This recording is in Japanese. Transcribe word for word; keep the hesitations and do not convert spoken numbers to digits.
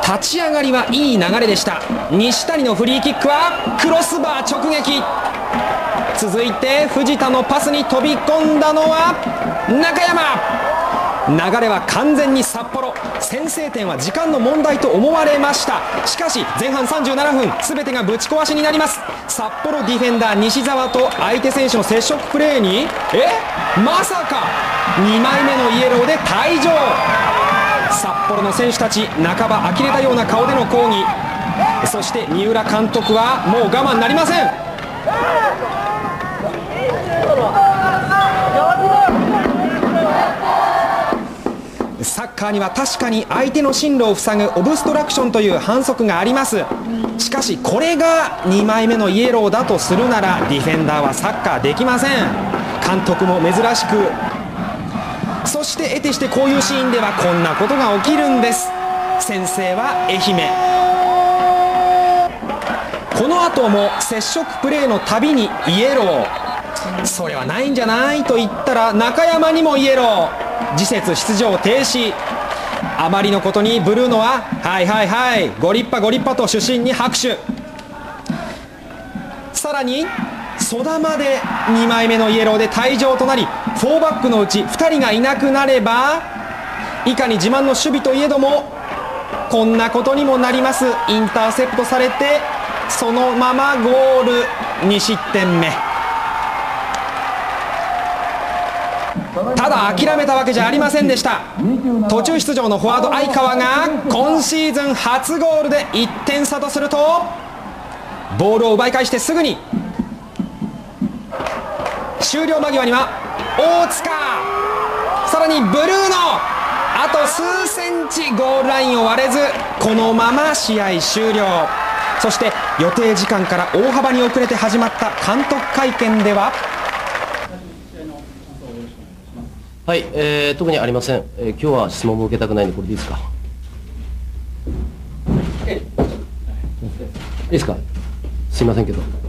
立ち上がりはいい流れでした。西谷のフリーキックはクロスバー直撃。続いて藤田のパスに飛び込んだのは中山。流れは完全に札幌。先制点は時間の問題と思われました。しかし前半さんじゅうななふん、全てがぶち壊しになります。札幌ディフェンダー西澤と相手選手の接触プレーにえまさかにまいめのイエローで退場。札幌の選手たち、半ば呆れたような顔での抗議。そして三浦監督はもう我慢なりません。サッカーには確かに相手の進路を塞ぐオブストラクションという反則があります。しかしこれがにまいめのイエローだとするならディフェンダーはサッカーできません。監督も珍しく。そして得てしてこういうシーンではこんなことが起きるんです。先制は愛媛。この後も接触プレーのたびにイエロー。それはないんじゃないと言ったら中山にもイエロー。次節出場停止。あまりのことにブルーノははいはいはいご立派ご立派と主審に拍手。さらに曽田までにまいめのイエローで退場となり、フォーバックのうちふたりがいなくなればいかに自慢の守備といえどもこんなことにもなります。インターセプトされてそのままゴール。に失点目。ただ諦めたわけじゃありませんでした。途中出場のフォワード相川が今シーズン初ゴールでいってんさとするとボールを奪い返してすぐに終了間際には大塚、さらにブルーノ、あと数センチゴールラインを割れずこのまま試合終了。そして予定時間から大幅に遅れて始まった監督会見でははい、えー、特にありません、えー、今日は質問も受けたくないんでこれでいいですか。いいですか、すいませんけど。